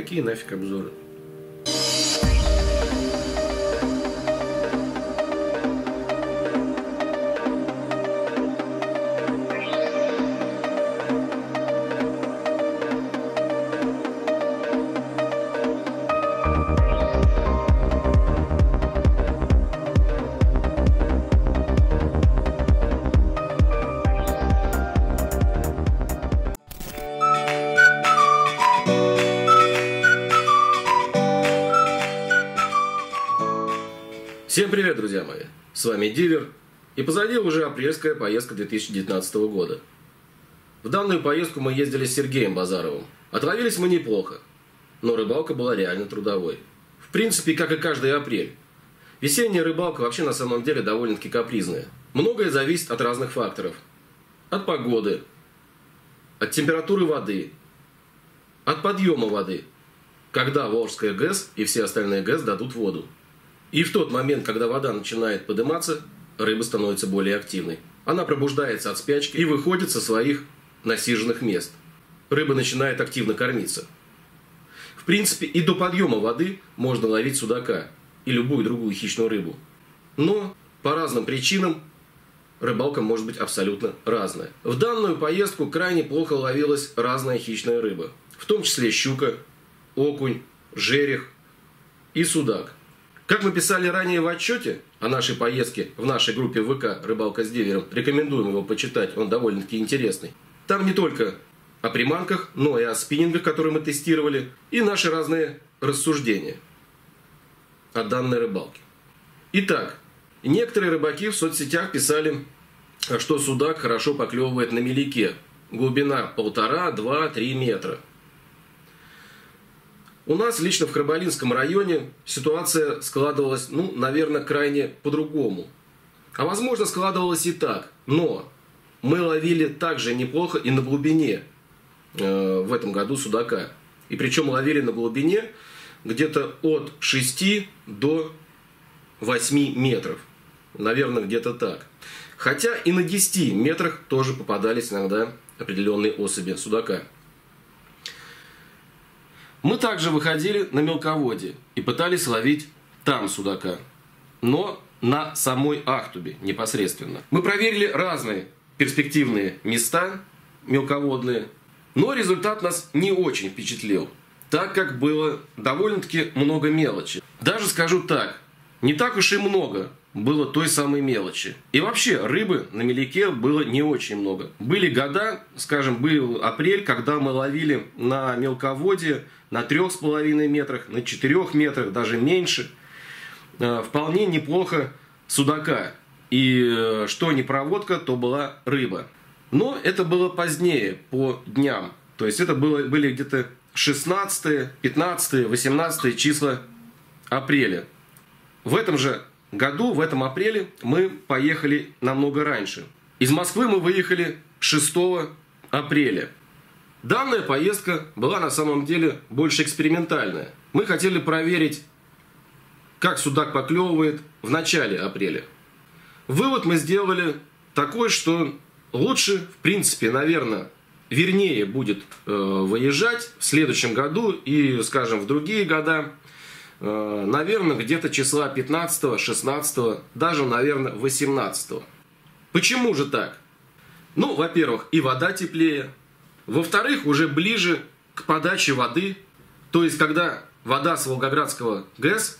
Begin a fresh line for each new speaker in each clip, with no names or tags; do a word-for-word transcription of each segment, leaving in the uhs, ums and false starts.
Какие нафиг обзоры? Всем привет, друзья мои! С вами Дилер, и позади уже апрельская поездка две тысячи девятнадцатого года. В данную поездку мы ездили с Сергеем Базаровым. Отловились мы неплохо, но рыбалка была реально трудовой. В принципе, как и каждый апрель. Весенняя рыбалка вообще на самом деле довольно-таки капризная. Многое зависит от разных факторов. От погоды, от температуры воды, от подъема воды, когда Волжская ГЭС и все остальные ГЭС дадут воду. И в тот момент, когда вода начинает подниматься, рыба становится более активной. Она пробуждается от спячки и выходит со своих насиженных мест. Рыба начинает активно кормиться. В принципе, и до подъема воды можно ловить судака и любую другую хищную рыбу. Но по разным причинам рыбалка может быть абсолютно разная. В данную поездку крайне плохо ловилась разная хищная рыба. В том числе щука, окунь, жерех и судак. Как мы писали ранее в отчете о нашей поездке в нашей группе ВК «Рыбалка с Дивером», рекомендуем его почитать, он довольно-таки интересный. Там не только о приманках, но и о спиннингах, которые мы тестировали, и наши разные рассуждения о данной рыбалке. Итак, некоторые рыбаки в соцсетях писали, что судак хорошо поклевывает на мелике. Глубина полтора, два, три метра. У нас лично в Храбалинском районе ситуация складывалась, ну, наверное, крайне по-другому. А возможно, складывалась и так. Но мы ловили также неплохо и на глубине э, в этом году судака. И причем ловили на глубине где-то от шести до восьми метров. Наверное, где-то так. Хотя и на десяти метрах тоже попадались иногда определенные особи судака. Мы также выходили на мелководье и пытались ловить там судака, но на самой Ахтубе непосредственно. Мы проверили разные перспективные места мелководные, но результат нас не очень впечатлил, так как было довольно-таки много мелочи. Даже скажу так, не так уж и много было той самой мелочи. И вообще рыбы на мелике было не очень много. Были года, скажем, был апрель, когда мы ловили на мелководье на трех с половиной метрах, на четырех метрах, даже меньше. Вполне неплохо судака. И что не проводка, то была рыба. Но это было позднее, по дням. То есть это было, были где-то шестнадцатое, пятнадцатое, восемнадцатое числа апреля. В этом же году, в этом апреле, мы поехали намного раньше. Из Москвы мы выехали шестого апреля. Данная поездка была на самом деле больше экспериментальная. Мы хотели проверить, как судак поклевывает в начале апреля. Вывод мы сделали такой, что лучше, в принципе, наверное, вернее будет э, выезжать в следующем году и, скажем, в другие года. Наверное, где-то числа пятнадцатого, шестнадцатого, даже, наверное, восемнадцатого. Почему же так? Ну, во-первых, и вода теплее. Во-вторых, уже ближе к подаче воды. То есть, когда вода с Волгоградского ГЭС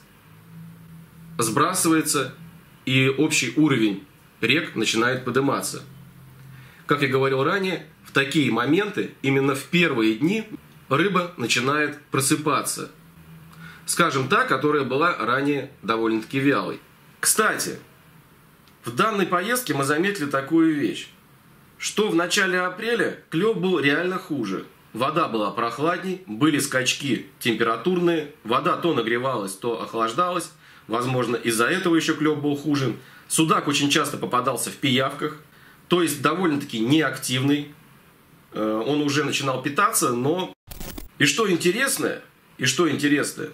сбрасывается и общий уровень рек начинает подниматься. Как я говорил ранее, в такие моменты, именно в первые дни, рыба начинает просыпаться. Скажем так, которая была ранее довольно-таки вялой. Кстати, в данной поездке мы заметили такую вещь, что в начале апреля клев был реально хуже. Вода была прохладней, были скачки температурные, вода то нагревалась, то охлаждалась. Возможно, из-за этого еще клев был хуже. Судак очень часто попадался в пиявках, то есть довольно-таки неактивный. Он уже начинал питаться, но... И что интересное, и что интересное,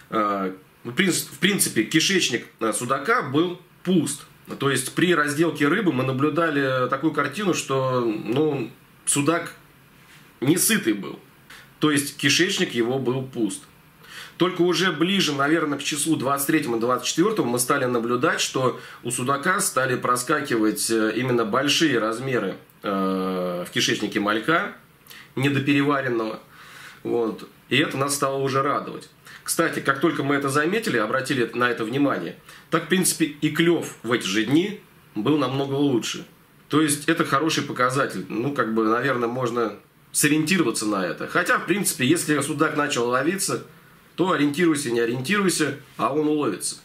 в принципе, кишечник судака был пуст. То есть при разделке рыбы мы наблюдали такую картину, что ну, судак не сытый был. То есть кишечник его был пуст. Только уже ближе, наверное, к числу двадцать третьему - двадцать четвёртому мы стали наблюдать, что у судака стали проскакивать именно большие размеры э, в кишечнике малька, недопереваренного. Вот. И это нас стало уже радовать. Кстати, как только мы это заметили, обратили на это внимание, так, в принципе, и клев в эти же дни был намного лучше. То есть это хороший показатель. Ну, как бы, наверное, можно сориентироваться на это. Хотя, в принципе, если судак начал ловиться, то ориентируйся, не ориентируйся, а он уловится.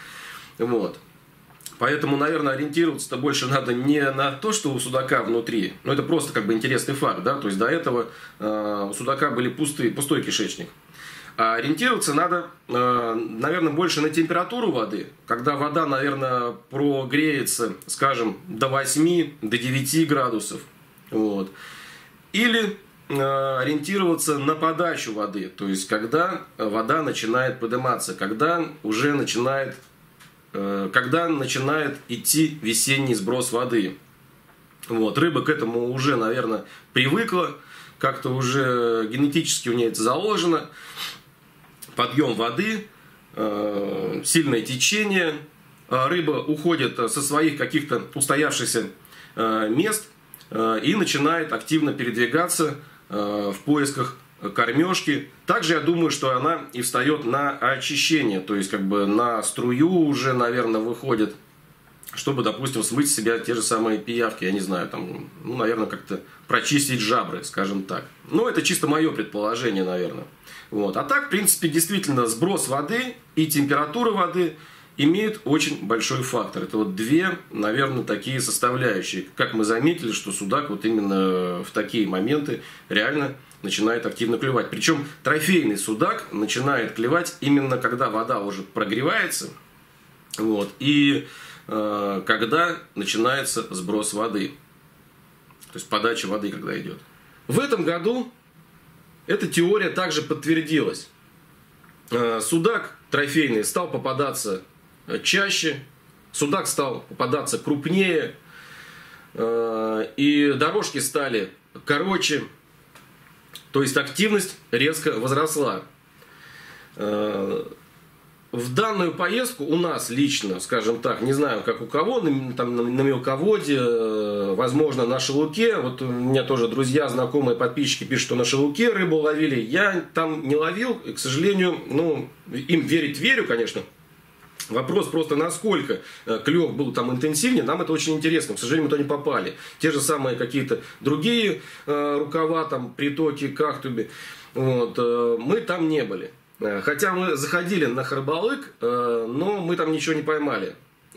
Вот. Поэтому, наверное, ориентироваться-то больше надо не на то, что у судака внутри, но это просто как бы интересный факт, да, то есть до этого э, у судака были пустые, пустой кишечник. А ориентироваться надо, э, наверное, больше на температуру воды, когда вода, наверное, прогреется, скажем, до восьми, до девяти градусов, вот. Или э, ориентироваться на подачу воды, то есть когда вода начинает подниматься, когда уже начинает когда начинает идти весенний сброс воды. Вот. Рыба к этому уже, наверное, привыкла, как-то уже генетически у нее это заложено. Подъем воды, сильное течение, рыба уходит со своих каких-то устоявшихся мест и начинает активно передвигаться в поисках кормежки. Также я думаю, что она и встает на очищение, то есть как бы на струю уже, наверное, выходит, чтобы, допустим, смыть с себя те же самые пиявки, я не знаю, там, ну, наверное, как-то прочистить жабры, скажем так. Но это чисто мое предположение, наверное. Вот. А так, в принципе, действительно, сброс воды и температура воды имеют очень большой фактор. Это вот две, наверное, такие составляющие. Как мы заметили, что судак вот именно в такие моменты реально начинает активно клевать. Причем трофейный судак начинает клевать именно когда вода уже прогревается, вот, и э, когда начинается сброс воды. То есть подача воды, когда идет. В этом году эта теория также подтвердилась. Э, судак трофейный стал попадаться чаще, судак стал попадаться крупнее, э, и дорожки стали короче. То есть активность резко возросла. В данную поездку у нас лично, скажем так, не знаю, как у кого, там, на мелководье, возможно, на шелуке. Вот у меня тоже друзья, знакомые, подписчики пишут, что на шелуке рыбу ловили. Я там не ловил, и, к сожалению, ну, им верить верю, конечно. Вопрос просто, насколько клев был там интенсивнее, нам это очень интересно. К сожалению, мы туда не попали. Те же самые какие-то другие э, рукава, там, притоки, Кахтуби, вот, э, мы там не были. Хотя мы заходили на Харбалык, э, но мы там ничего не поймали.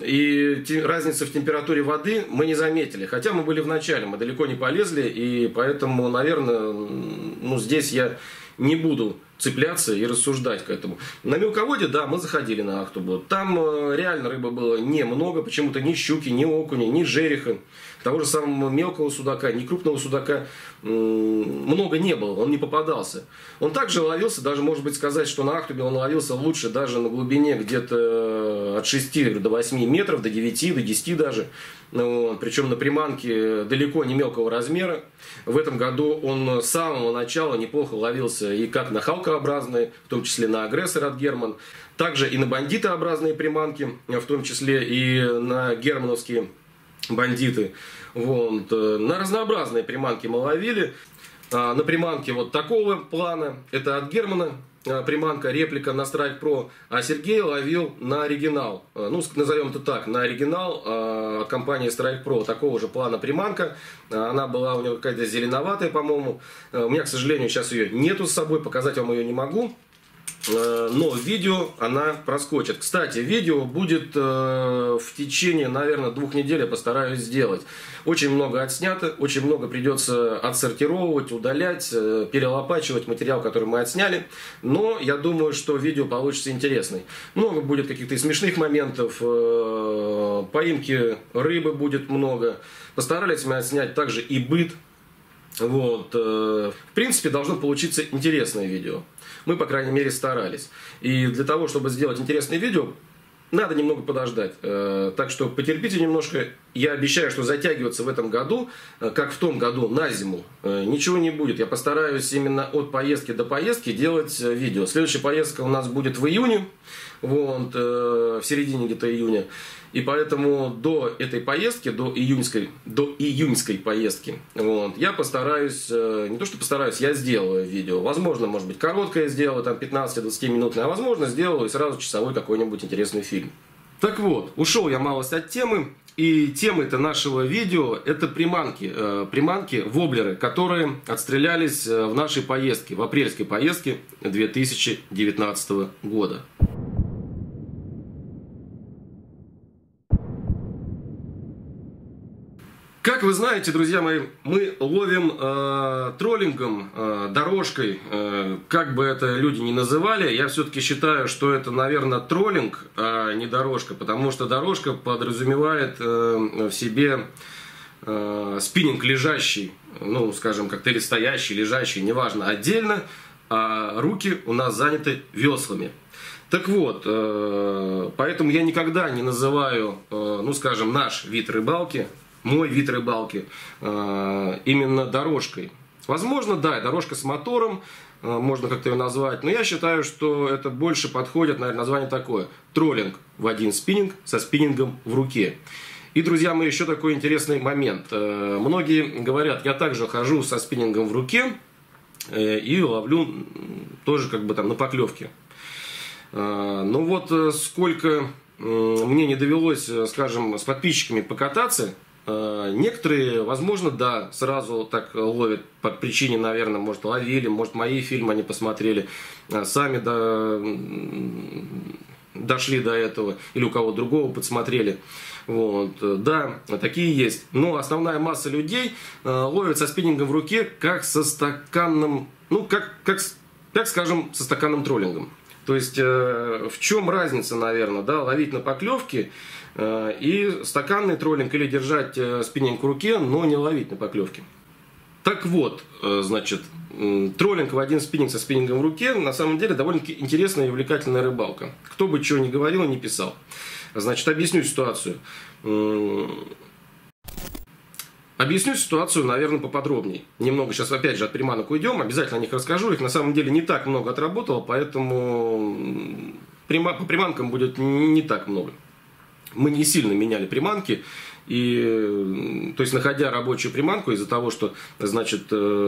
И те, разницы в температуре воды мы не заметили. Хотя мы были в начале, мы далеко не полезли, и поэтому, наверное, ну, здесь я не буду цепляться и рассуждать к этому. На мелководье, да, мы заходили на Ахтубу. Там э, реально рыбы было немного, почему-то ни щуки, ни окуня, ни жереха. Того же самого мелкого судака, ни крупного судака э, много не было, он не попадался. Он также ловился, даже может быть сказать, что на Ахтубе он ловился лучше даже на глубине где-то от шести до восьми метров, до девяти, до десяти даже. Вот. Причем на приманке далеко не мелкого размера. В этом году он с самого начала неплохо ловился и как на халкообразные, в том числе на агрессор от Герман, также и на бандитообразные приманки, в том числе и на германовские бандиты. Вот. На разнообразные приманки мы ловили. На приманке вот такого плана, это от Германа приманка, реплика на Strike Pro, а Сергей ловил на оригинал, ну назовем это так, на оригинал от компании Strike Pro, такого же плана приманка. Она была у него какая-то зеленоватая, по-моему. У меня, к сожалению, сейчас ее нету с собой, показать вам ее не могу. Но в видео она проскочит. Кстати, видео будет в течение, наверное, двух недель, я постараюсь сделать. Очень много отснято, очень много придется отсортировывать, удалять, перелопачивать материал, который мы отсняли. Но я думаю, что видео получится интересный. Много будет каких-то смешных моментов, поимки рыбы будет много. Постарались мы отснять также и быт. Вот. В принципе, должно получиться интересное видео. Мы, по крайней мере, старались. И для того, чтобы сделать интересное видео, надо немного подождать. Так что потерпите немножко. Я обещаю, что затягиваться в этом году, как в том году, на зиму, ничего не будет. Я постараюсь именно от поездки до поездки делать видео. Следующая поездка у нас будет в июне, вот, в середине где-то июня. И поэтому до этой поездки, до июньской, до июньской поездки, вот, я постараюсь, не то что постараюсь, я сделаю видео. Возможно, может быть, короткое сделаю, там пятнадцать-двадцать минутное, а возможно, сделаю сразу часовой какой-нибудь интересный фильм. Так вот, ушел я малость от темы. И темой-то нашего видео это приманки, э, приманки, воблеры, которые отстрелялись в нашей поездке, в апрельской поездке две тысячи девятнадцатого года. Как вы знаете, друзья мои, мы ловим э, троллингом, э, дорожкой, э, как бы это люди ни называли. Я все-таки считаю, что это, наверное, троллинг, а не дорожка, потому что дорожка подразумевает э, в себе э, спиннинг лежащий, ну, скажем, как-то или стоящий, лежащий, неважно, отдельно, а руки у нас заняты веслами. Так вот, э, поэтому я никогда не называю, э, ну, скажем, наш вид рыбалки, мой вид рыбалки, именно дорожкой. Возможно, да, дорожка с мотором, можно как-то ее назвать, но я считаю, что это больше подходит, наверное, название такое: троллинг в один спиннинг со спиннингом в руке. И, друзья мои, еще такой интересный момент. Многие говорят, я также хожу со спиннингом в руке и ловлю тоже как бы там на поклевке. Но вот сколько мне не довелось, скажем, с подписчиками покататься, некоторые, возможно, да, сразу так ловят по причине, наверное, может, ловили, может, мои фильмы они посмотрели, сами до... дошли до этого, или у кого другого подсмотрели. Вот. Да, такие есть. Но основная масса людей ловит со спиннингом в руке, как со стаканным, ну, как, как, как скажем, со стаканным троллингом. То есть, в чем разница, наверное, да, ловить на поклевке и стаканный троллинг, или держать спиннинг в руке, но не ловить на поклевке. Так вот, значит, троллинг в один спиннинг со спиннингом в руке, на самом деле, довольно-таки интересная и увлекательная рыбалка. Кто бы чего ни говорил и не писал. Значит, объясню ситуацию. Объясню ситуацию, наверное, поподробнее. Немного сейчас, опять же, от приманок уйдем, обязательно о них расскажу. Их, на самом деле, не так много отработало, поэтому по приманкам будет не так много. Мы не сильно меняли приманки, и, то есть, находя рабочую приманку, из-за того, что, значит,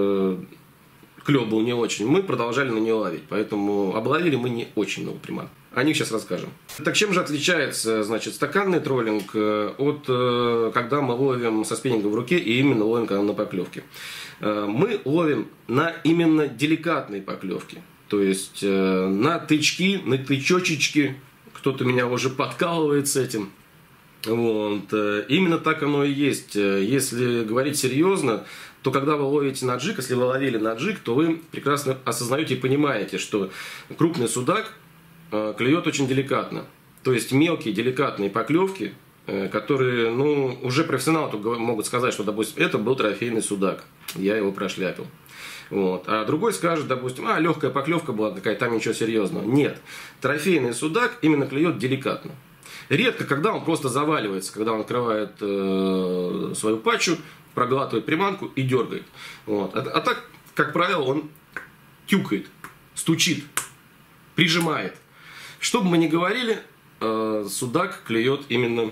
клев был не очень, мы продолжали на нее ловить, поэтому обловили мы не очень много приманок. О них сейчас расскажем. Так чем же отличается, значит, стаканный троллинг от когда мы ловим со спиннингом в руке и именно ловим когда на поклевке? Мы ловим на именно деликатной поклевке, то есть на тычки, на тычочечки. Кто-то меня уже подкалывает с этим. Вот. Именно так оно и есть. Если говорить серьезно, то когда вы ловите на джиг, если вы ловили на джиг, то вы прекрасно осознаете и понимаете, что крупный судак клюет очень деликатно. То есть мелкие деликатные поклевки, которые, ну, уже профессионалы могут сказать, что, допустим, это был трофейный судак, я его прошляпил. Вот. А другой скажет, допустим, а, легкая поклевка была какая-то, там ничего серьезного. Нет, трофейный судак именно клюет деликатно. Редко, когда он просто заваливается, когда он открывает э, свою пачу, проглатывает приманку и дергает. Вот. А, а так, как правило, он тюкает, стучит, прижимает. Что бы мы ни говорили, э, судак клюет именно,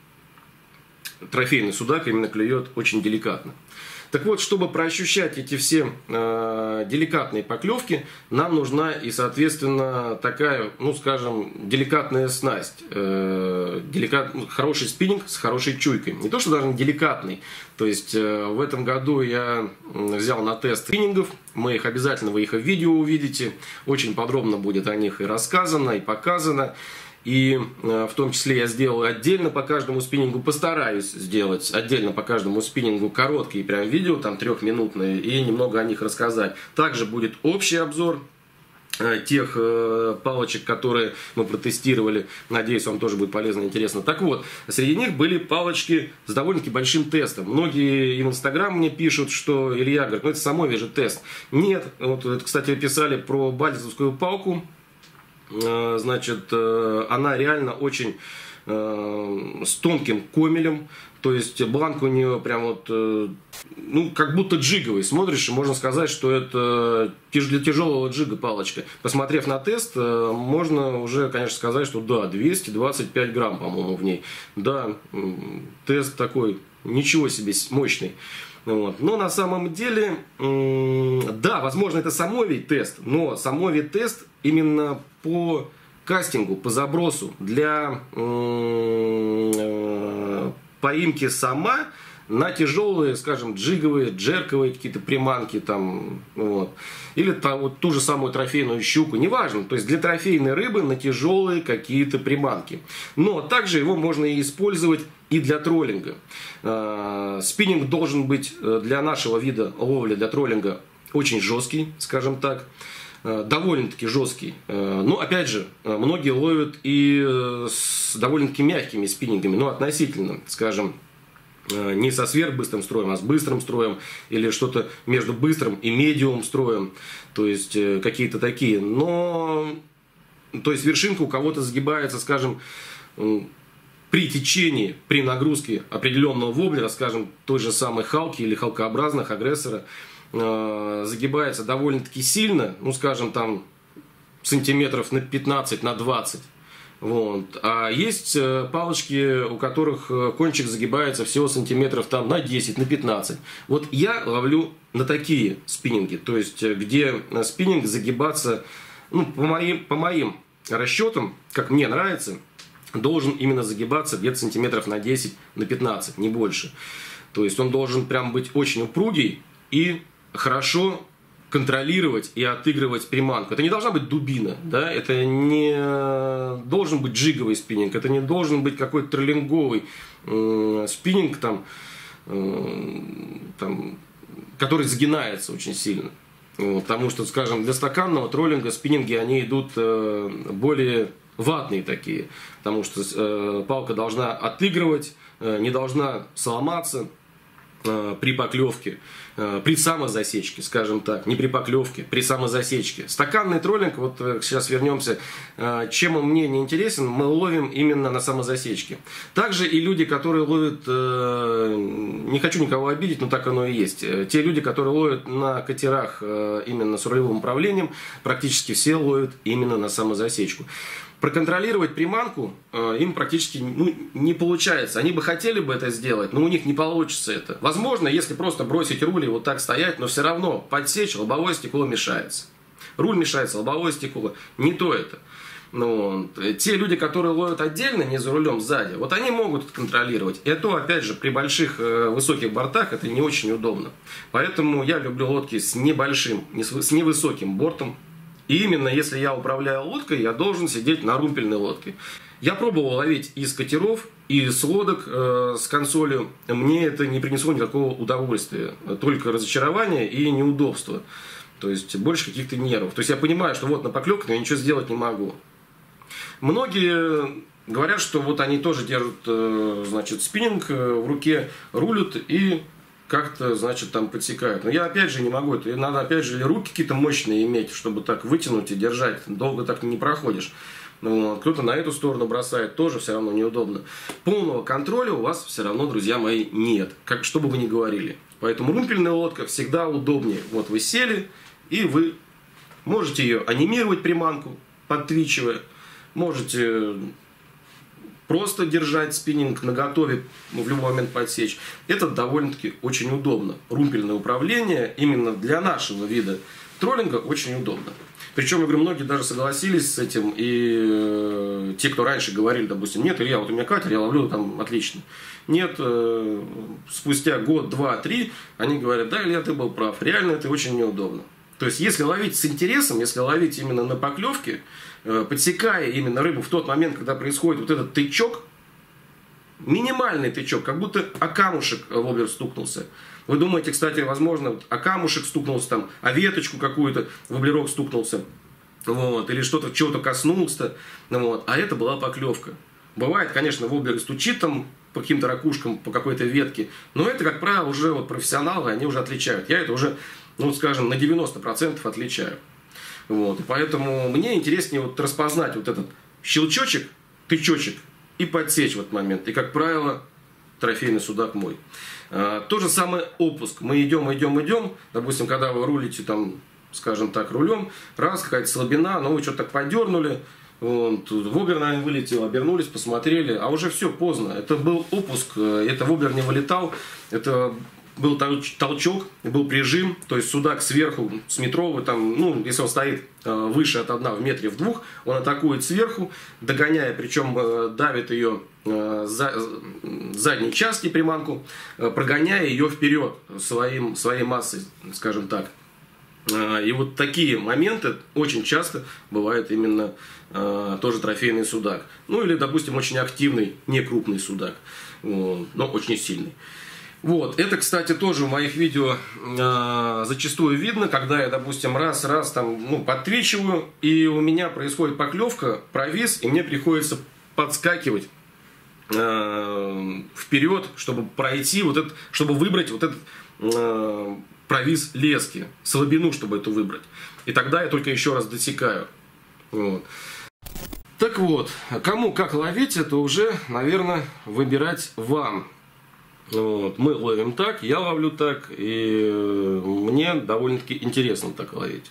трофейный судак именно клюет очень деликатно. Так вот, чтобы проощущать эти все э, деликатные поклевки, нам нужна и, соответственно, такая, ну, скажем, деликатная снасть. Э, деликат... Хороший спиннинг с хорошей чуйкой. Не то, что даже не деликатный. То есть, э, в этом году я взял на тест спиннингов. Мы их обязательно, вы их в видео увидите. Очень подробно будет о них и рассказано, и показано. И в том числе я сделал отдельно по каждому спиннингу, постараюсь сделать отдельно по каждому спиннингу короткие прям видео, там трехминутные, и немного о них рассказать. Также будет общий обзор тех палочек, которые мы протестировали. Надеюсь, вам тоже будет полезно и интересно. Так вот, среди них были палочки с довольно-таки большим тестом. Многие и в Инстаграм мне пишут, что Илья говорит, ну это самой же тест. Нет, вот, кстати, писали про бальзовскую палку. значит, она реально очень с тонким комелем. То есть бланк у нее прям вот, ну, как будто джиговый. Смотришь, и можно сказать, что это для тяжелого джига палочка. Посмотрев на тест, можно уже, конечно, сказать, что да, двести двадцать пять грамм, по-моему, в ней. Да, тест такой, ничего себе, мощный. Вот. Но на самом деле, да, возможно, это самовий тест, но самовий тест именно по кастингу, по забросу для поимки сама на тяжелые, скажем, джиговые, джерковые какие-то приманки там, вот. Или там, вот, ту же самую трофейную щуку, неважно, то есть для трофейной рыбы на тяжелые какие-то приманки. Но также его можно и использовать и для троллинга. Спиннинг должен быть для нашего вида ловли, для троллинга, очень жесткий, скажем так. Довольно-таки жесткий. Но, опять же, многие ловят и с довольно-таки мягкими спиннингами, но относительно, скажем, не со сверхбыстрым строем, а с быстрым строем, или что-то между быстрым и медиум строем, то есть какие-то такие. Но, то есть вершинка у кого-то загибается, скажем, при течении, при нагрузке определенного воблера, скажем, той же самой халки или халкообразных агрессора, загибается довольно-таки сильно, ну, скажем, там сантиметров на пятнадцать, на двадцать. Вот. А есть палочки, у которых кончик загибается всего сантиметров там на десять, на пятнадцать. Вот я ловлю на такие спиннинги, то есть где спиннинг загибаться, ну, по моим, по моим расчетам, как мне нравится, должен именно загибаться где-то сантиметров на десять, на пятнадцать, не больше. То есть он должен прям быть очень упругий и хорошо контролировать и отыгрывать приманку. Это не должна быть дубина, да? Это не должен быть джиговый спиннинг, это не должен быть какой-то троллинговый э, спиннинг, там, э, там, который сгинается очень сильно. Вот, потому что, скажем, для стаканного троллинга спиннинги, они идут э, более ватные такие, потому что э, палка должна отыгрывать, э, не должна сломаться при поклевке, при самозасечке, скажем так, не при поклевке, при самозасечке. Стаканный троллинг, вот сейчас вернемся, чем он мне не интересен, мы ловим именно на самозасечке. Также и люди, которые ловят, не хочу никого обидеть, но так оно и есть, те люди, которые ловят на катерах именно с рулевым управлением, практически все ловят именно на самозасечку. Проконтролировать приманку э, им практически ну, не получается. Они бы хотели бы это сделать, но у них не получится это. Возможно, если просто бросить руль и вот так стоять, но все равно подсечь, лобовое стекло мешается. Руль мешается, лобовое стекло. Не то это. Ну, те люди, которые ловят отдельно, не за рулем, сзади, вот они могут контролировать. И то, опять же, при больших э, высоких бортах это не очень удобно. Поэтому я люблю лодки с небольшим, с невысоким бортом. И именно если я управляю лодкой, я должен сидеть на румпельной лодке. Я пробовал ловить из катеров, и с лодок, э, с консолью. Мне это не принесло никакого удовольствия. Только разочарование и неудобство. То есть больше каких-то нервов. То есть я понимаю, что вот на поклевке я ничего сделать не могу. Многие говорят, что вот они тоже держат, э, значит, спиннинг в руке, рулят и как-то, значит, там подсекают. Но я опять же не могу. Это надо опять же руки какие-то мощные иметь, чтобы так вытянуть и держать. Долго так не проходишь. Ну, кто-то на эту сторону бросает, тоже все равно неудобно. Полного контроля у вас все равно, друзья мои, нет. Как, что бы вы ни говорили. Поэтому румпельная лодка всегда удобнее. Вот вы сели, и вы можете ее анимировать, приманку, подтвичивая. Можете просто держать спиннинг наготове, в любой момент подсечь. Это довольно-таки очень удобно. Румпельное управление именно для нашего вида троллинга очень удобно. Причем, я говорю, многие даже согласились с этим. И э, те, кто раньше говорили, допустим, нет, Илья, вот у меня катер, я ловлю там отлично. Нет, э, спустя год, два, три, они говорят, да, Илья, ты был прав, реально это очень неудобно. То есть, если ловить с интересом, если ловить именно на поклевке, э, подсекая именно рыбу в тот момент, когда происходит вот этот тычок, минимальный тычок, как будто о камушек воблер стукнулся. Вы думаете, кстати, возможно, о камушек стукнулся, там, о веточку какую-то воблерок стукнулся, вот, или что-то, чего-то коснулся, вот, а это была поклевка. Бывает, конечно, воблер стучит там по каким-то ракушкам, по какой-то ветке, но это, как правило, уже вот профессионалы, они уже отличают. Я это уже, ну, скажем, на девяносто процентов отличаю. Вот. И поэтому мне интереснее вот распознать вот этот щелчочек, тычочек и подсечь в этот момент. И, как правило, трофейный судак мой. А, то же самое опуск. Мы идем, идем, идем. Допустим, когда вы рулите, там, скажем так, рулем, раз, какая-то слабина, ну вы что-то так подернули, вот, воблер, наверное, вылетел, обернулись, посмотрели, а уже все поздно. Это был опуск, это воблер не вылетал, это был толчок, был прижим, то есть судак сверху с метровой, там, ну, если он стоит выше от дна в метре в двух, он атакует сверху, догоняя, причем давит ее за, задней части приманку, прогоняя ее вперед своим, своей массой, скажем так. И вот такие моменты очень часто бывает именно э, тоже трофейный судак. Ну или, допустим, очень активный, не крупный судак, вот, но очень сильный. Вот, это, кстати, тоже в моих видео э, зачастую видно, когда я, допустим, раз-раз там, ну, подтвечиваю, и у меня происходит поклевка, провис, и мне приходится подскакивать э, вперед, чтобы пройти, вот этот, чтобы выбрать вот этот э, провис лески, слабину, чтобы эту выбрать. И тогда я только еще раз досекаю. Вот. Так вот, кому как ловить, это уже, наверное, выбирать вам. Вот. Мы ловим так, я ловлю так, и мне довольно-таки интересно так ловить.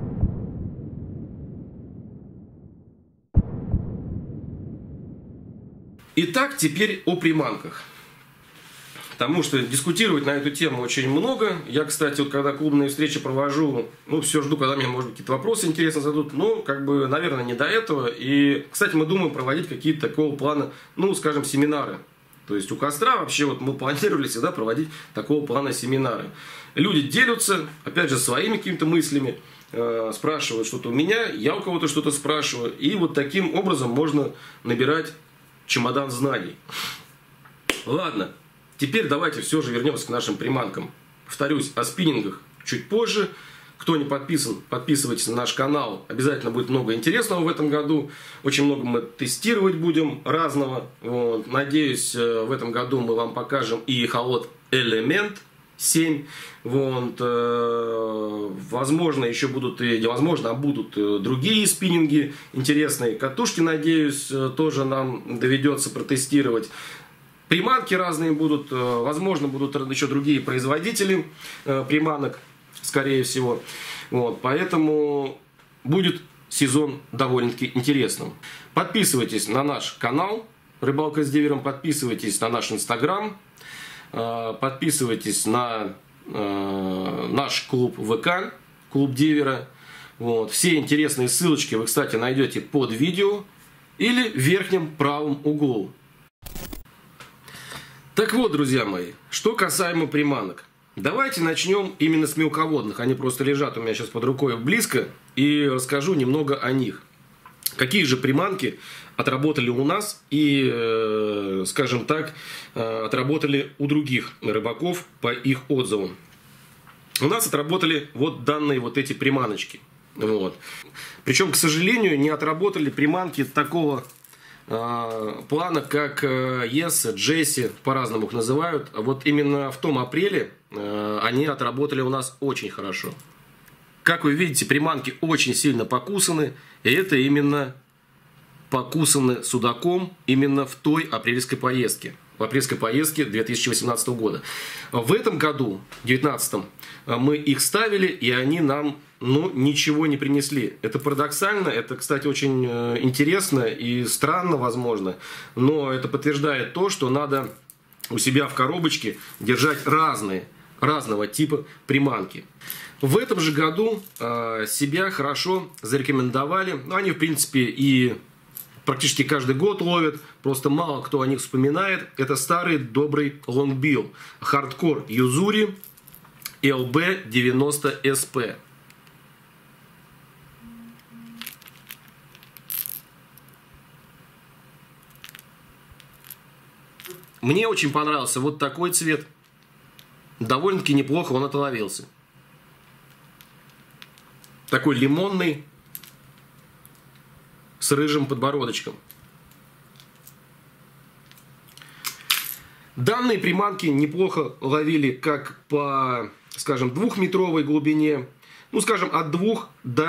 Итак, теперь о приманках. Потому что дискутировать на эту тему очень много. Я, кстати, вот когда клубные встречи провожу, ну, все жду, когда мне, может быть, какие-то вопросы интересно зададут. Но, как бы, наверное, не до этого. И, кстати, мы думаем проводить какие-то такого плана, ну, скажем, семинары. То есть у костра вообще вот мы планировали всегда проводить такого плана семинары. Люди делятся, опять же, своими какими-то мыслями, э, спрашивают что-то у меня, я у кого-то что-то спрашиваю. И вот таким образом можно набирать чемодан знаний. Ладно, теперь давайте все же вернемся к нашим приманкам. Повторюсь, о спиннингах чуть позже. Кто не подписан, подписывайтесь на наш канал. Обязательно будет много интересного в этом году. Очень много мы тестировать будем разного. Вот. Надеюсь, в этом году мы вам покажем и эхолот Элемент семь. Вот. Возможно, еще будут и невозможно, а будут другие спиннинги интересные. Катушки, надеюсь, тоже нам доведется протестировать. Приманки разные будут. Возможно, будут еще другие производители приманок. Скорее всего. Вот, поэтому будет сезон довольно-таки интересным. Подписывайтесь на наш канал Рыбалка с Дивером, подписывайтесь на наш инстаграм, подписывайтесь на наш клуб ВК, клуб Дивера. Вот. Все интересные ссылочки вы, кстати, найдете под видео или в верхнем правом углу. Так вот, друзья мои, что касаемо приманок. Давайте начнем именно с мелководных. Они просто лежат у меня сейчас под рукой близко. И расскажу немного о них. Какие же приманки отработали у нас и, э, скажем так, э, отработали у других рыбаков по их отзывам. У нас отработали вот данные вот эти приманочки. Вот. Причем, к сожалению, не отработали приманки такого э, плана, как э, Yes, Джесси, по-разному их называют. Вот именно в том апреле они отработали у нас очень хорошо. Как вы видите, приманки очень сильно покусаны. И это именно покусаны судаком именно в той апрельской поездке. В апрельской поездке две тысячи восемнадцатого года. В этом году, в две тысячи девятнадцатом, мы их ставили, и они нам, ну, ничего не принесли. Это парадоксально, это, кстати, очень интересно и странно, возможно. Но это подтверждает то, что надо у себя в коробочке держать разные разного типа приманки. В этом же году э, себя хорошо зарекомендовали. Они, в принципе, и практически каждый год ловят. Просто мало кто о них вспоминает. Это старый добрый лонгбилл. Хардкор Юзури эл бэ девяносто эс пэ. Мне очень понравился вот такой цвет. Довольно-таки неплохо он отловился. Такой лимонный, с рыжим подбородочком. Данные приманки неплохо ловили как по, скажем, двухметровой глубине. Ну, скажем, от двух до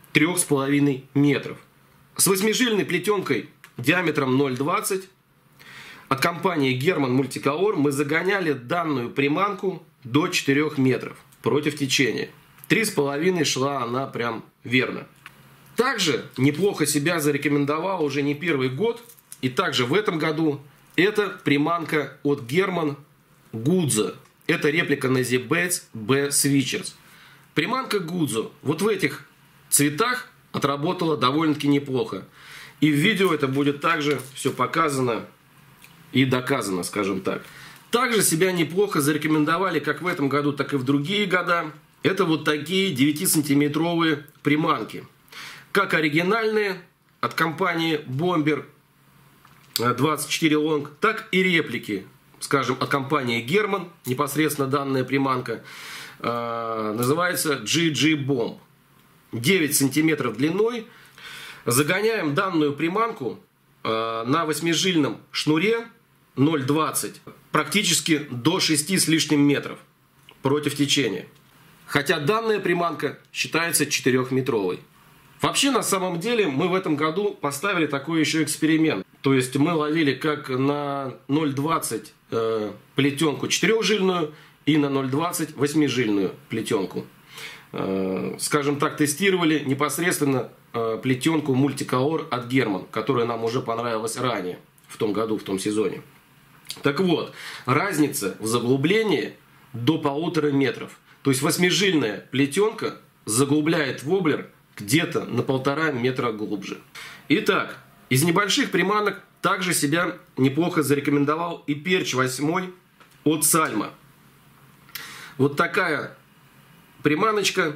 трех с половиной метров. С восьмижильной плетенкой диаметром ноль двадцать от компании Герман Мультиколор мы загоняли данную приманку до четырёх метров против течения. три с половиной шла она прям верно. Также неплохо себя зарекомендовала уже не первый год, и также в этом году, это приманка от Герман Гудзо. Это реплика на The Baits B Switchers. Приманка Гудзо вот в этих цветах отработала довольно-таки неплохо. И в видео это будет также все показано и доказано, скажем так. Также себя неплохо зарекомендовали как в этом году, так и в другие года. Это вот такие девятисантиметровые приманки. Как оригинальные от компании Bomber двадцать четыре Long, так и реплики, скажем, от компании Герман. Непосредственно данная приманка э, называется джи джи Bomb. девять сантиметров длиной. Загоняем данную приманку э, на восьмижильном шнуре ноль двадцать практически до шести с лишним метров против течения. Хотя данная приманка считается четырехметровой. Вообще, на самом деле, мы в этом году поставили такой еще эксперимент. То есть мы ловили как на ноль двадцать э, плетенку четырехжильную и на ноль двадцать восьмижильную плетенку. Э, скажем так, тестировали непосредственно э, плетенку Мультиколор от Герман, которая нам уже понравилась ранее, в том году, в том сезоне. Так вот, разница в заглублении до полутора метров. То есть восьмижильная плетенка заглубляет воблер где-то на полтора метра глубже. Итак, из небольших приманок также себя неплохо зарекомендовал и перч восьмой от Сальма. Вот такая приманочка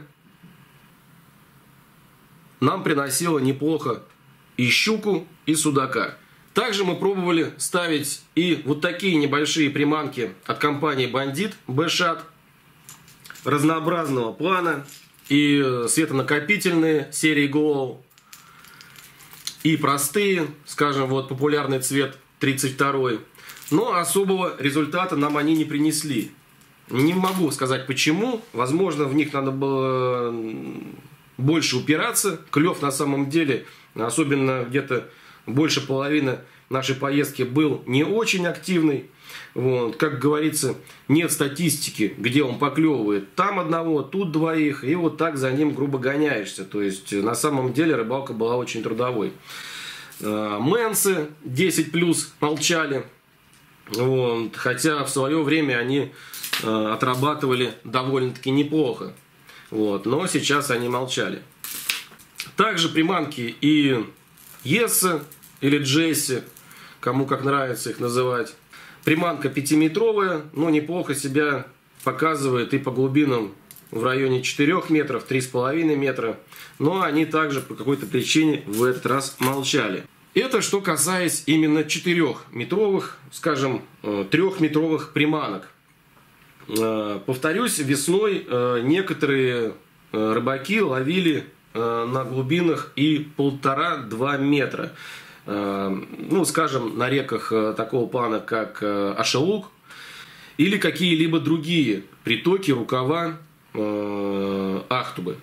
нам приносила неплохо и щуку, и судака. Также мы пробовали ставить и вот такие небольшие приманки от компании Bandit B-Shad разнообразного плана. И светонакопительные серии Glow, и простые, скажем, вот популярный цвет тридцать второй. Но особого результата нам они не принесли. Не могу сказать почему. Возможно, в них надо было больше упираться. Клев на самом деле, особенно где-то больше половины нашей поездки, был не очень активный. Вот, как говорится, нет статистики, где он поклевывает. Там одного, тут двоих, и вот так за ним грубо гоняешься. То есть, на самом деле, рыбалка была очень трудовой. Мэнсы десять плюс молчали. Вот, хотя в свое время они отрабатывали довольно-таки неплохо. Вот, но сейчас они молчали. Также приманки и Есса или Джесси, кому как нравится их называть. Приманка пятиметровая, но неплохо себя показывает и по глубинам в районе четырёх метров, три с половиной метра. Но они также по какой-то причине в этот раз молчали. Это что касаясь именно четырехметровых, скажем, трехметровых приманок. Повторюсь, весной некоторые рыбаки ловили на глубинах и полтора-два метра. Ну, скажем, на реках такого плана, как Ашелук, или какие-либо другие притоки, рукава э, Ахтубы.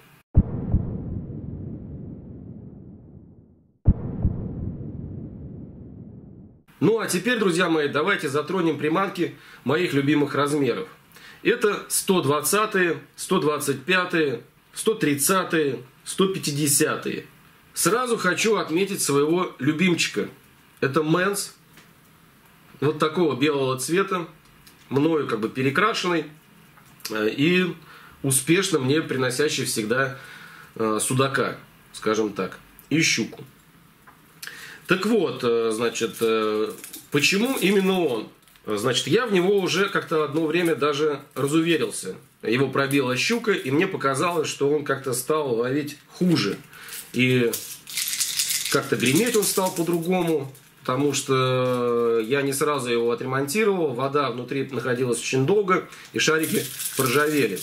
Ну, а теперь, друзья мои, давайте затронем приманки моих любимых размеров. Это сто двадцатые, сто двадцать пятые, сто тридцатые, сто пятидесятые. Сразу хочу отметить своего любимчика. Это Мэнс. Вот такого белого цвета. Мною как бы перекрашенный. И успешно мне приносящий всегда судака, скажем так. И щуку. Так вот, значит, почему именно он? Значит, я в него уже как-то одно время даже разуверился. Его пробила щука, и мне показалось, что он как-то стал ловить хуже. И как-то греметь он стал по-другому, потому что я не сразу его отремонтировал. Вода внутри находилась очень долго, и шарики поржавели.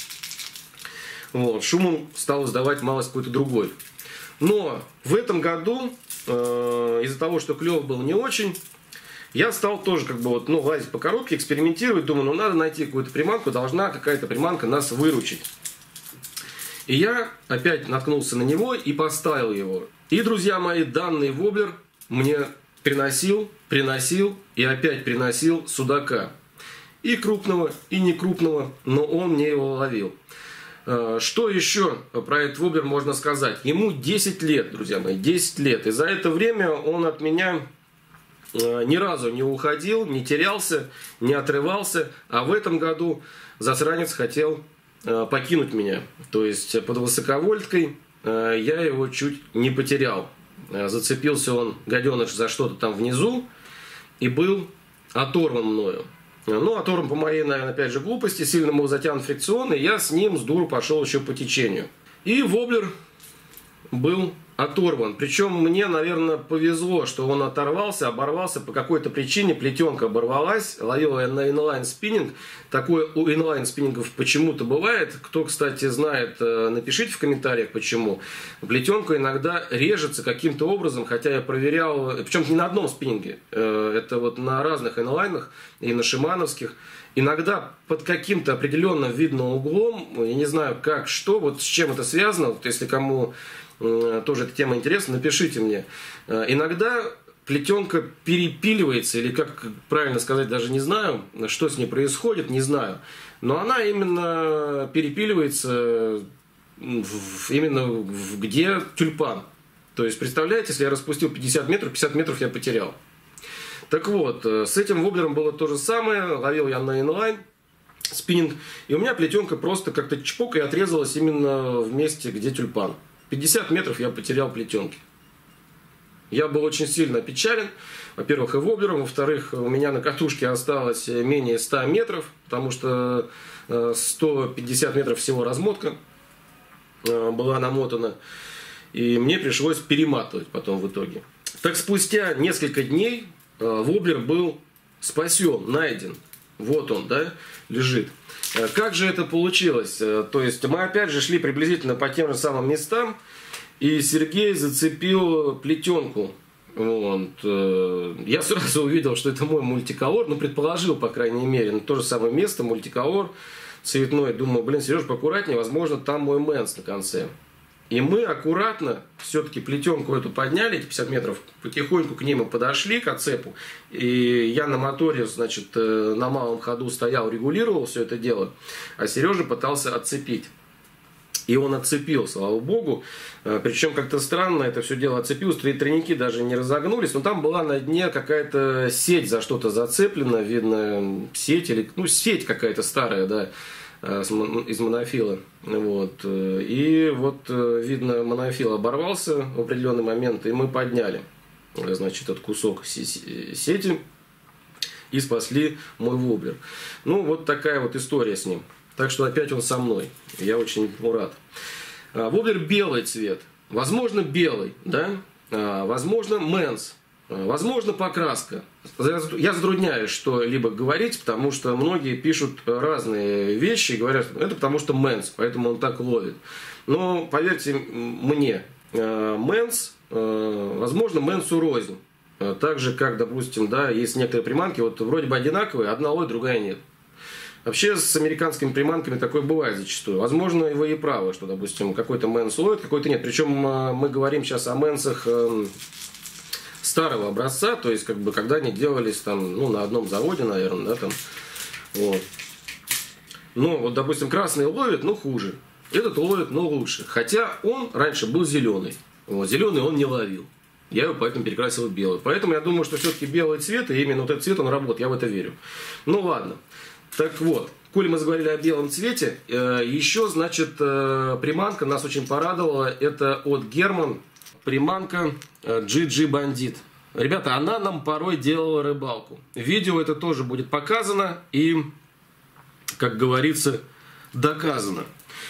Вот, шум он стал издавать малость какой-то другой. Но в этом году, э, из-за того, что клев был не очень, я стал тоже как бы вот, ну, лазить по коробке, экспериментировать. Думаю, ну надо найти какую-то приманку, должна какая-то приманка нас выручить. И я опять наткнулся на него и поставил его. И, друзья мои, данный воблер мне приносил, приносил и опять приносил судака. И крупного, и не крупного, но он мне его ловил. Что еще про этот воблер можно сказать? Ему десять лет, друзья мои, десять лет. И за это время он от меня ни разу не уходил, не терялся, не отрывался. А в этом году засранец хотел покинуть меня. То есть под высоковольткой я его чуть не потерял. Зацепился он, гаденыш, за что-то там внизу и был оторван мною. Ну, оторван по моей, наверное, опять же глупости, сильно был затянут фрикцион, и я с ним с дуру пошел еще по течению. И воблер был оторван. Причем мне, наверное, повезло, что он оторвался, оборвался по какой-то причине, плетенка оборвалась, ловил я на инлайн спиннинг. Такое у инлайн спиннингов почему-то бывает. Кто, кстати, знает, напишите в комментариях, почему. Плетенка иногда режется каким-то образом, хотя я проверял, причем не на одном спиннинге, это вот на разных инлайнах и на шимановских. Иногда под каким-то определенным видным углом, я не знаю как, что, вот с чем это связано, вот если кому тоже эта тема интересна, напишите мне. Иногда плетенка перепиливается, или как правильно сказать, даже не знаю, что с ней происходит, не знаю. Но она именно перепиливается в, именно в, где тюльпан. То есть, представляете, если я распустил пятьдесят метров, пятьдесят метров я потерял. Так вот, с этим воблером было то же самое. Ловил я на инлайн спиннинг, и у меня плетенка просто как-то чпок и отрезалась именно в месте, где тюльпан. пятьдесят метров я потерял плетенки. Я был очень сильно опечален. Во-первых, и воблером. Во-вторых, у меня на катушке осталось менее ста метров, потому что сто пятьдесят метров всего размотка была намотана. И мне пришлось перематывать потом в итоге. Так спустя несколько дней воблер был спасен, найден. Вот он, да, лежит. Как же это получилось? То есть мы опять же шли приблизительно по тем же самым местам, и Сергей зацепил плетенку. Вот. Я сразу увидел, что это мой мультиколор, ну предположил, по крайней мере, на то же самое место, мультиколор цветной. Думаю, блин, Сереж, поаккуратнее, возможно, там мой мэнс на конце. И мы аккуратно все-таки плетенку эту подняли, эти пятьдесят метров, потихоньку к ним и подошли, к отцепу. И я на моторе, значит, на малом ходу стоял, регулировал все это дело, а Сережа пытался отцепить. И он отцепил, слава богу. Причем как-то странно это все дело отцепилось, тройники даже не разогнулись, но там была на дне какая-то сеть за что-то зацеплена, видно, сеть или, ну, сеть какая-то старая, да, из монофила. Вот. И вот, видно, монофил оборвался в определенный момент, и мы подняли, значит, этот кусок сети и спасли мой воблер. Ну, вот такая вот история с ним. Так что опять он со мной. Я очень рад. Воблер белый цвет. Возможно, белый, да? Возможно, мэнс. Возможно, покраска. Я затрудняюсь что-либо говорить, потому что многие пишут разные вещи и говорят, что это потому что мэнс, поэтому он так ловит. Но поверьте мне, мэнс, возможно, мэнсу рознь. Так же, как, допустим, да, есть некоторые приманки, вот вроде бы одинаковые, одна ловит, другая нет. Вообще с американскими приманками такое бывает зачастую. Возможно, и вы и правы, что, допустим, какой-то мэнс ловит, какой-то нет. Причем мы говорим сейчас о мэнсах старого образца, то есть, как бы, когда они делались там, ну, на одном заводе, наверное, да, там, вот. Но, вот, допустим, красный ловит, но хуже. Этот ловит, но лучше. Хотя он раньше был зеленый. Вот, зеленый он не ловил. Я его поэтому перекрасил в белый. Поэтому я думаю, что все-таки белый цвет, и именно вот этот цвет, он работает, я в это верю. Ну, ладно. Так вот, коли мы заговорили о белом цвете, еще, значит, приманка нас очень порадовала. Это от Герман. Приманка джи джи Bandit. Ребята, она нам порой делала рыбалку. Видео это тоже будет показано и, как говорится, доказано.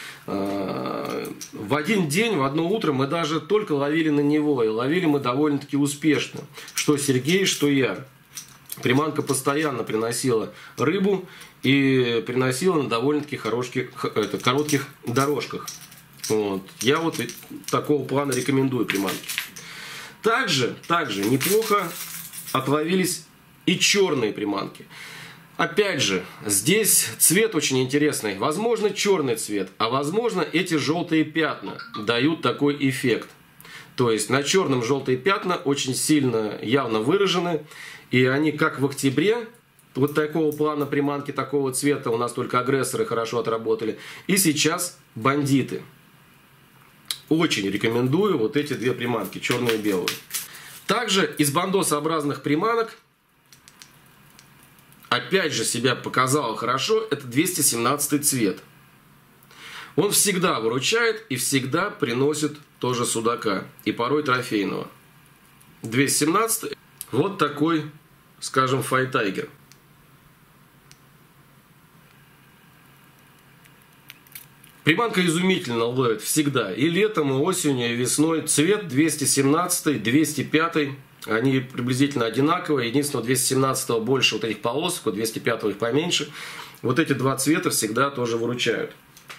В один день, в одно утро мы даже только ловили на него. И ловили мы довольно-таки успешно. Что Сергей, что я. Приманка постоянно приносила рыбу и приносила на довольно-таки коротких дорожках. Вот. Я вот такого плана рекомендую приманки. Также, также неплохо отловились и черные приманки. Опять же, здесь цвет очень интересный. Возможно, черный цвет, а возможно, эти желтые пятна дают такой эффект. То есть на черном желтые пятна очень сильно, явно выражены. И они, как в октябре, вот такого плана приманки, такого цвета, у нас только агрессоры хорошо отработали. И сейчас бандиты. Очень рекомендую вот эти две приманки, черную и белую. Также из бандосообразных приманок, опять же, себя показал хорошо, это двести семнадцатый цвет. Он всегда выручает и всегда приносит тоже судака, и порой трофейного. двести семнадцатый, вот такой, скажем, файтайгер. Приманка изумительно ловит всегда, и летом, и осенью, и весной. Цвет двести семнадцатый, двести пятый, они приблизительно одинаковые. Единственное, у двести семнадцатого больше вот этих полосок, у двести пятого их поменьше. Вот эти два цвета всегда тоже выручают.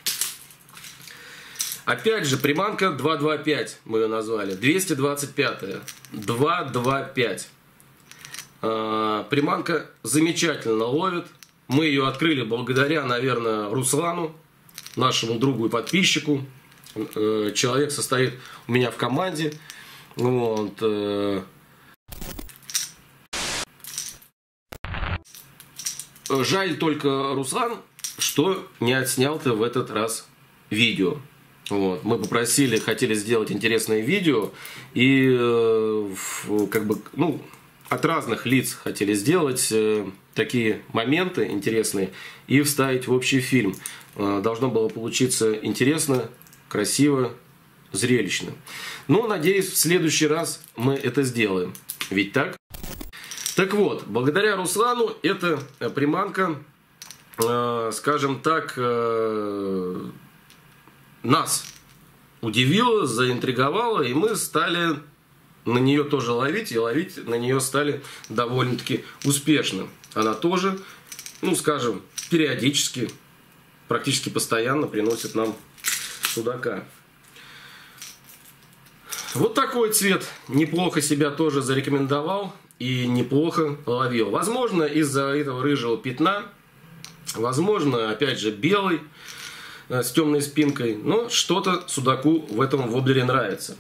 Опять же, приманка два два пять мы ее назвали, двести двадцать пятая, два два пять. Приманка замечательно ловит. Мы ее открыли благодаря, наверное, Руслану, нашему другу и подписчику. Человек состоит у меня в команде. Вот. Жаль только, Руслан, что не отснял ты в этот раз видео. Вот. Мы попросили, хотели сделать интересное видео. И как бы, ну, от разных лиц хотели сделать такие моменты интересные и вставить в общий фильм. Должно было получиться интересно, красиво, зрелищно. Но, надеюсь, в следующий раз мы это сделаем. Ведь так? Так вот, благодаря Руслану эта приманка, скажем так, нас удивила, заинтриговала, и мы стали на нее тоже ловить, и ловить на нее стали довольно-таки успешно. Она тоже, ну, скажем, периодически, практически постоянно приносит нам судака. Вот такой цвет неплохо себя тоже зарекомендовал и неплохо ловил. Возможно, из-за этого рыжего пятна, возможно, опять же, белый с темной спинкой, но что-то судаку в этом воблере нравится.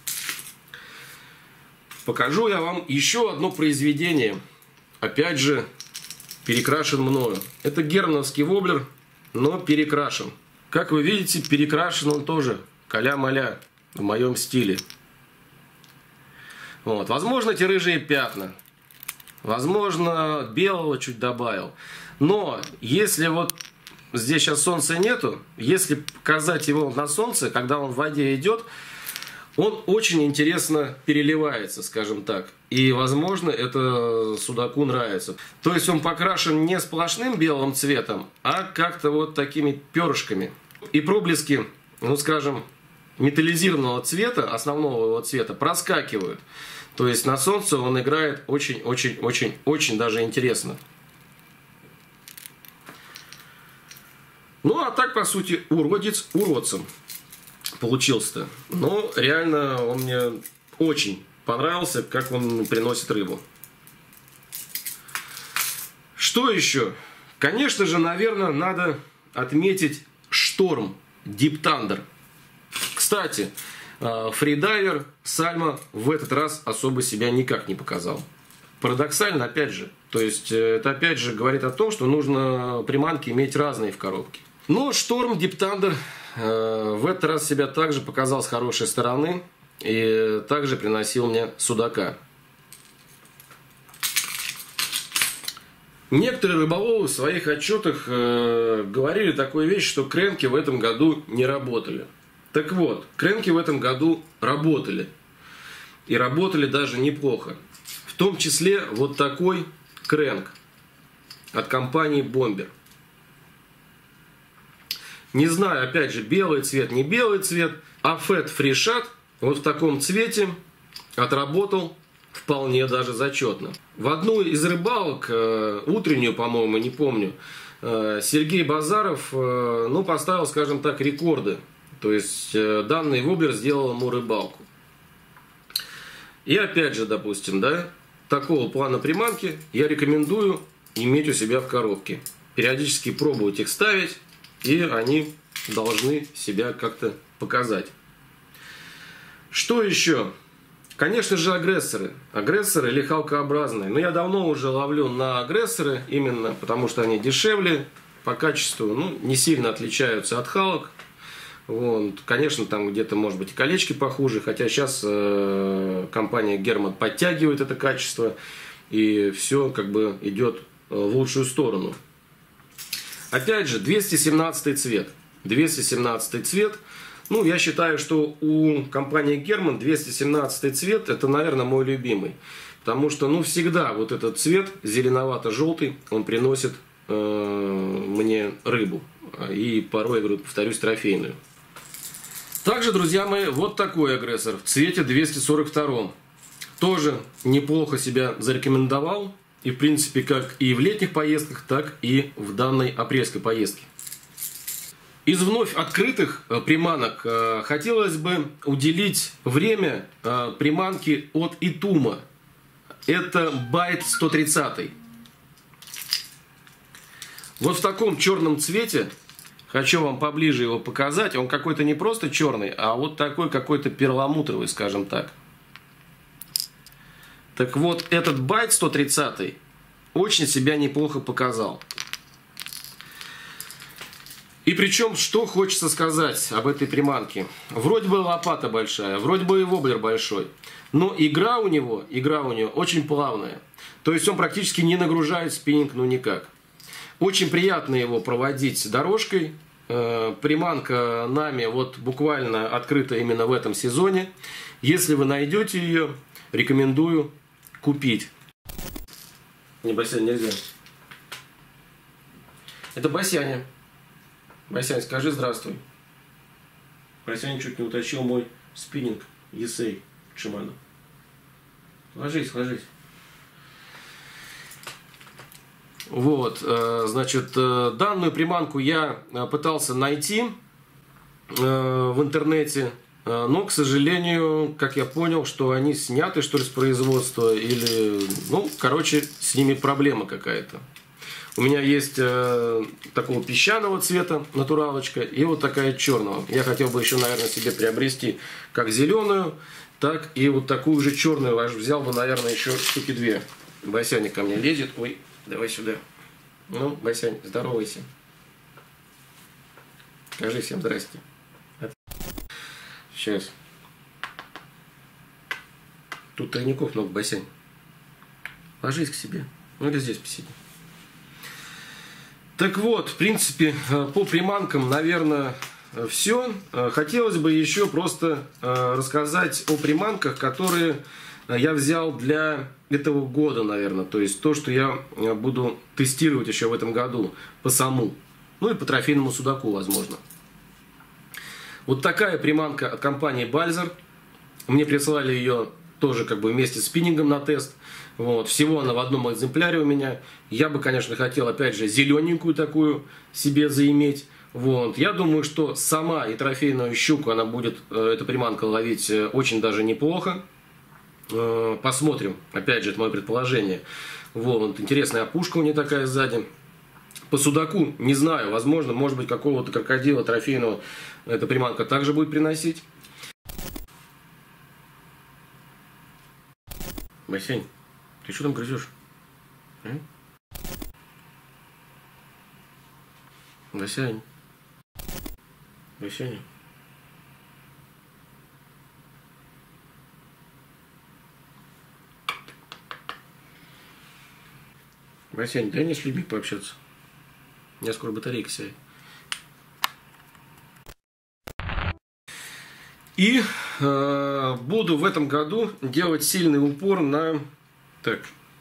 Покажу я вам еще одно произведение, опять же, перекрашен мною. Это германовский воблер, но перекрашен. Как вы видите, перекрашен он тоже каля-маля в моем стиле. Вот. Возможно, эти рыжие пятна, возможно, белого чуть добавил. Но если вот здесь сейчас солнца нету, если показать его на солнце, когда он в воде идет, он очень интересно переливается, скажем так. И, возможно, это судаку нравится. То есть он покрашен не сплошным белым цветом, а как-то вот такими перышками. И проблески, ну, скажем, металлизированного цвета, основного его цвета, проскакивают. То есть на солнце он играет очень-очень-очень-очень даже интересно. Ну, а так, по сути, уродец уродцем получился-то. Но реально он мне очень понравился, как он приносит рыбу. Что еще? Конечно же, наверное, надо отметить шторм Deep Thunder. Кстати, фридайвер Сальма в этот раз особо себя никак не показал. Парадоксально, опять же. То есть, это опять же говорит о том, что нужно приманки иметь разные в коробке. Но шторм Deep Thunder э, в этот раз себя также показал с хорошей стороны. И также приносил мне судака. Некоторые рыболовы в своих отчетах э, говорили такую вещь, что кренки в этом году не работали. Так вот, кренки в этом году работали. И работали даже неплохо. В том числе вот такой кренк от компании Bomber. Не знаю, опять же, белый цвет, не белый цвет. Афет FreeShot вот в таком цвете отработал вполне даже зачетно. В одну из рыбалок, утреннюю, по-моему, не помню, Сергей Базаров, ну, поставил, скажем так, рекорды. То есть данный воблер сделал ему рыбалку. И опять же, допустим, да, такого плана приманки я рекомендую иметь у себя в коробке. Периодически пробовать их ставить, и они должны себя как-то показать. Что еще? Конечно же, агрессоры. Агрессоры или халкообразные. Но я давно уже ловлю на агрессоры, именно потому что они дешевле, по качеству, ну, не сильно отличаются от халок. Вот. Конечно, там где-то, может быть, и колечки похуже, хотя сейчас э, компания Герман подтягивает это качество, и все как бы идет в лучшую сторону. Опять же, двести семнадцатый цвет. двести семнадцатый цвет. Ну, я считаю, что у компании Герман двести семнадцатый цвет, это, наверное, мой любимый. Потому что, ну, всегда вот этот цвет, зеленовато-желтый, он приносит э, мне рыбу. И порой, я говорю, повторюсь, трофейную. Также, друзья мои, вот такой агрессор в цвете двести сорок два. Тоже неплохо себя зарекомендовал. И, в принципе, как и в летних поездках, так и в данной апрельской поездке. Из вновь открытых приманок хотелось бы уделить время приманке от Итума. Это Байт сто тридцать. Вот в таком черном цвете. Хочу вам поближе его показать. Он какой-то не просто черный, а вот такой какой-то перламутровый, скажем так. Так вот, этот Байт сто тридцать очень себя неплохо показал. И причем, что хочется сказать об этой приманке. Вроде бы лопата большая, вроде бы и воблер большой. Но игра у него, игра у него очень плавная. То есть он практически не нагружает спиннинг, ну никак. Очень приятно его проводить дорожкой. Приманка нами вот буквально открыта именно в этом сезоне. Если вы найдете ее, рекомендую купить. Не, Басяня, нельзя. Это Басяня. Басянь, скажи здравствуй. Басяня чуть не утащил мой спиннинг Есей Шимано. Ложись, ложись. Вот, значит, данную приманку я пытался найти в интернете, но, к сожалению, как я понял, что они сняты, что ли, с производства, или, ну, короче, с ними проблема какая-то. У меня есть э, такого песчаного цвета натуралочка и вот такая черного. Я хотел бы еще, наверное, себе приобрести как зеленую, так и вот такую же черную. Взял бы, наверное, еще штуки две. Басяня ко мне лезет. Ой, давай сюда. Ну, Басянь, здоровайся. Скажи всем здрасте. Сейчас. Тут тройников много, Басянь. Ложись к себе. Ну или здесь посиди. Так вот, в принципе, по приманкам, наверное, все. Хотелось бы еще просто рассказать о приманках, которые я взял для этого года, наверное. То есть то, что я буду тестировать еще в этом году по саму. Ну и по трофейному судаку, возможно. Вот такая приманка от компании Balzer. Мне прислали ее тоже как бы вместе с спиннингом на тест. Вот. Всего она в одном экземпляре у меня. Я бы, конечно, хотел, опять же, зелененькую такую себе заиметь. Вот. Я думаю, что сама и трофейную щуку она будет, эта приманка, ловить очень даже неплохо. Посмотрим. Опять же, это мое предположение. Вот. Интересная опушка у нее такая сзади. По судаку, не знаю, возможно, может быть, какого-то крокодила трофейного эта приманка также будет приносить. Басянь, ты что там грызешь? А? Басянь. Басянь. Басянь, дай мне с людьми пообщаться. У меня скоро батарейка сядет. И э, буду в этом году делать сильный упор на... Так.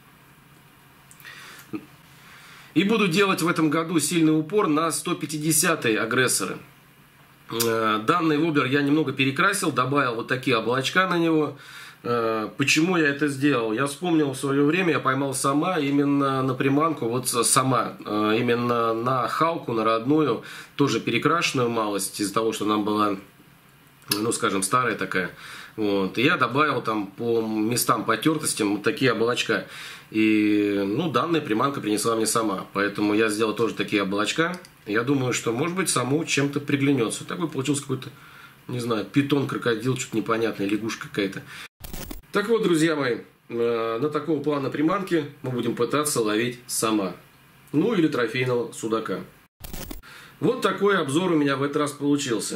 И буду делать в этом году сильный упор на сто пятидесятые агрессоры. Э, данный воблер я немного перекрасил, добавил вот такие облачка на него. Э, почему я это сделал? Я вспомнил в свое время, я поймал сама именно на приманку, вот сама, э, именно на халку, на родную, тоже перекрашенную малость, из-за того, что нам была ну, скажем, старая такая. Вот. И я добавил там по местам потертостям вот такие облачка. И, ну, данная приманка принесла мне сама. Поэтому я сделал тоже такие облачка. Я думаю, что, может быть, саму чем-то приглянется. Такой получился какой-то, не знаю, питон, крокодил, что-то непонятное, лягушка какая-то. Так вот, друзья мои, на такого плана приманки мы будем пытаться ловить сама. Ну, или трофейного судака. Вот такой обзор у меня в этот раз получился.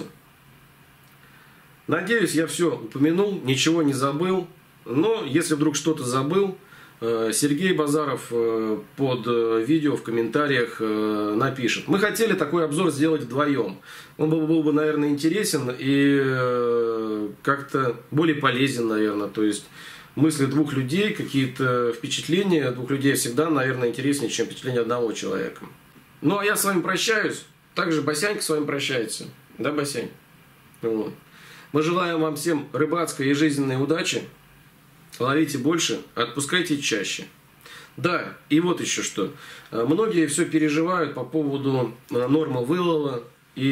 Надеюсь, я все упомянул, ничего не забыл. Но если вдруг что-то забыл, Сергей Базаров под видео в комментариях напишет. Мы хотели такой обзор сделать вдвоем. Он был, был бы, наверное, интересен и как-то более полезен, наверное. То есть мысли двух людей, какие-то впечатления двух людей всегда, наверное, интереснее, чем впечатление одного человека. Ну, а я с вами прощаюсь. Также Басянька с вами прощается. Да, Басянь? Вот. Мы желаем вам всем рыбацкой и жизненной удачи. Ловите больше, отпускайте чаще. Да, и вот еще что. Многие все переживают по поводу нормы вылова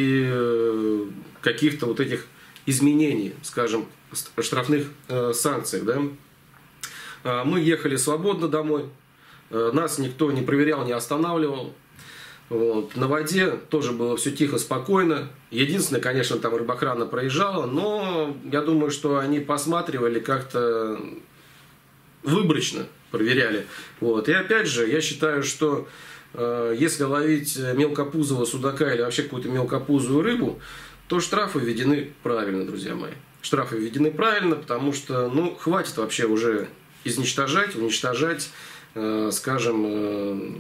и каких-то вот этих изменений, скажем, штрафных санкций. Да? Мы ехали свободно домой, нас никто не проверял, не останавливал. Вот. На воде тоже было все тихо, спокойно. Единственное, конечно, там рыбоохрана проезжала, но я думаю, что они посматривали как-то выборочно, проверяли. Вот. И опять же, я считаю, что э, если ловить мелкопузого судака или вообще какую-то мелкопузую рыбу, то штрафы введены правильно, друзья мои. Штрафы введены правильно, потому что, ну, хватит вообще уже изничтожать, уничтожать, э, скажем, э,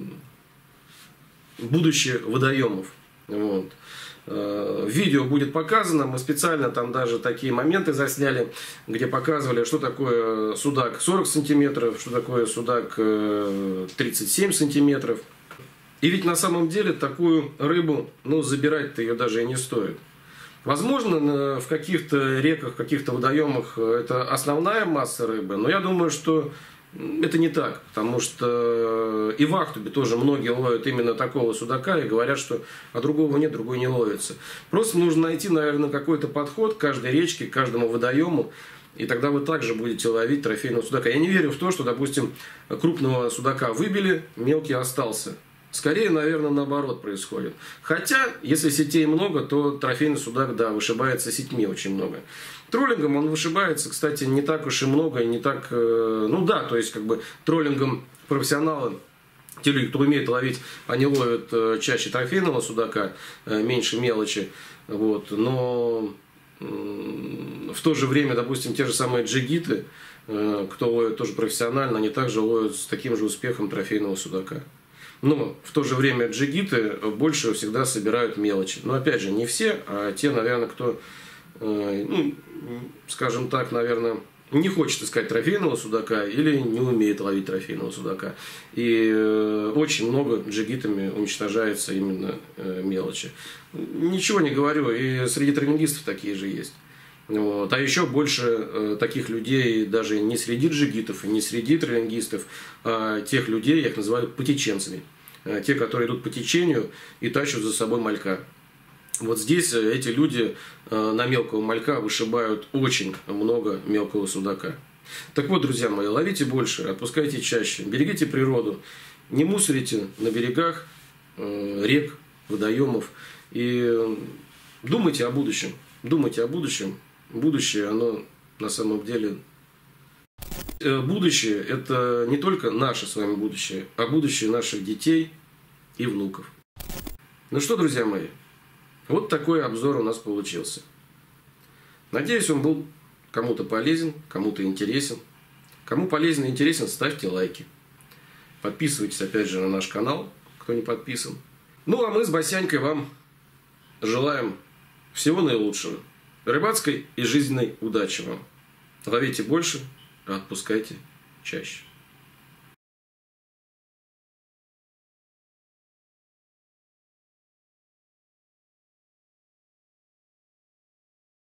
будущее водоемов. Вот. Видео будет показано, мы специально там даже такие моменты засняли, где показывали, что такое судак сорок сантиметров, что такое судак тридцать семь сантиметров. И ведь на самом деле такую рыбу, ну, забирать-то ее даже и не стоит. Возможно, в каких-то реках, в каких-то водоемах это основная масса рыбы, но я думаю, что это не так, потому что и в Ахтубе тоже многие ловят именно такого судака и говорят, что а другого нет, другой не ловится. Просто нужно найти, наверное, какой-то подход к каждой речке, к каждому водоему, и тогда вы также будете ловить трофейного судака. Я не верю в то, что, допустим, крупного судака выбили, мелкий остался. Скорее, наверное, наоборот происходит. Хотя, если сетей много, то трофейный судак, да, вышибается сетьми очень много. Троллингом он вышибается, кстати, не так уж и много, не так, ну да, то есть как бы троллингом профессионалы, те люди, кто умеет ловить, они ловят чаще трофейного судака, меньше мелочи, вот, но в то же время, допустим, те же самые джигиты, кто ловит тоже профессионально, они также ловят с таким же успехом трофейного судака. Но в то же время джигиты больше всегда собирают мелочи. Но опять же, не все, а те, наверное, кто, ну, скажем так, наверное, не хочет искать трофейного судака или не умеет ловить трофейного судака. И очень много джигитами уничтожается именно мелочи. Ничего не говорю, и среди троллингистов такие же есть. Вот. А еще больше э, таких людей даже не среди джигитов, и не среди троллингистов, а тех людей, я их называю потеченцами. Э, те, которые идут по течению и тащат за собой малька. Вот здесь эти люди э, на мелкого малька вышибают очень много мелкого судака. Так вот, друзья мои, ловите больше, отпускайте чаще, берегите природу, не мусорите на берегах э, рек, водоемов и думайте о будущем. Думайте о будущем. Будущее, оно на самом деле... Будущее – это не только наше с вами будущее, а будущее наших детей и внуков. Ну что, друзья мои, вот такой обзор у нас получился. Надеюсь, он был кому-то полезен, кому-то интересен. Кому полезен и интересен, ставьте лайки. Подписывайтесь, опять же, на наш канал, кто не подписан. Ну, а мы с Басянькой вам желаем всего наилучшего. Рыбацкой и жизненной удачи вам. Ловите больше, а отпускайте чаще.